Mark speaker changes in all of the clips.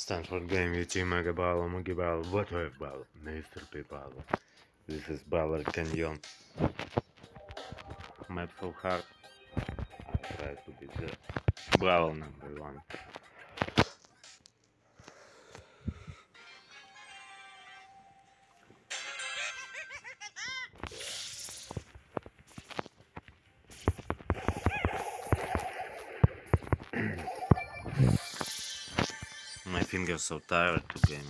Speaker 1: STANFORD game YT Mega Brawler, what a Brawler, Mr. P Brawler. This is Brawler Canyon. Map so hard. I try to be the Brawler number 1. My fingers so tired to game.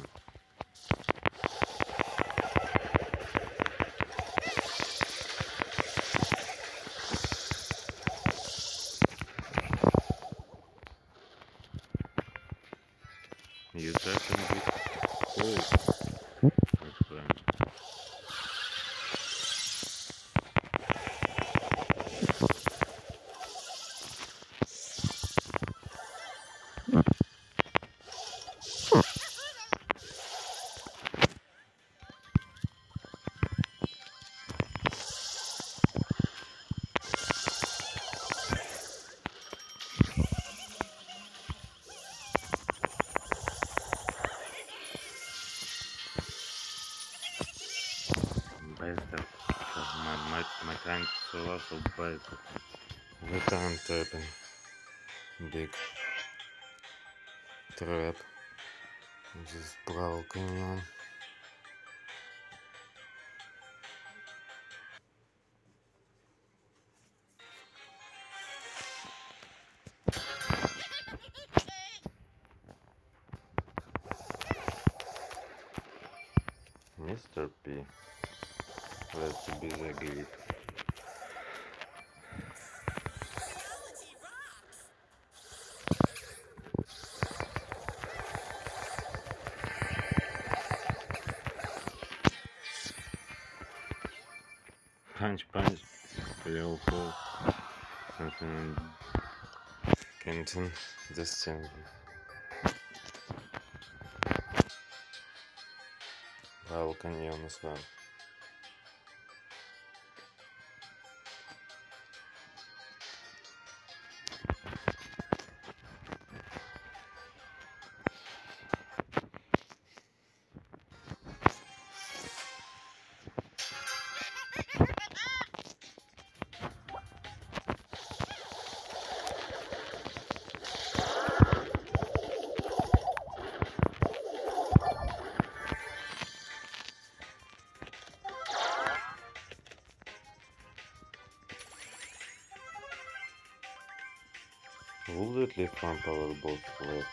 Speaker 1: You can be cool, my friend. Bastard, my tank so also bastard. We can't open big trap. This Brawl Canyon. Mr. P. Let's be the glitch. Punch, real cool. Something Kenton, this thing. Brawl Canyon as well. Will it leave one power bolt left?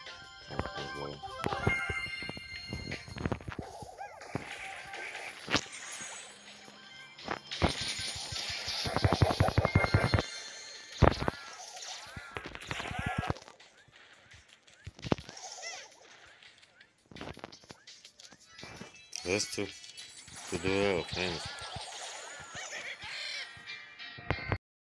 Speaker 1: Rest to the offense.